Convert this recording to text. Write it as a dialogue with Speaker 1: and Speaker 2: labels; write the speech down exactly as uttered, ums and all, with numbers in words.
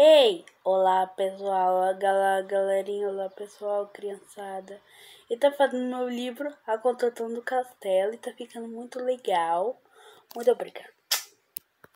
Speaker 1: Ei! Olá pessoal, galera, galerinha, olá pessoal, criançada. Eu tô fazendo meu livro A Construção do Castelo e tá ficando muito legal. Muito obrigada.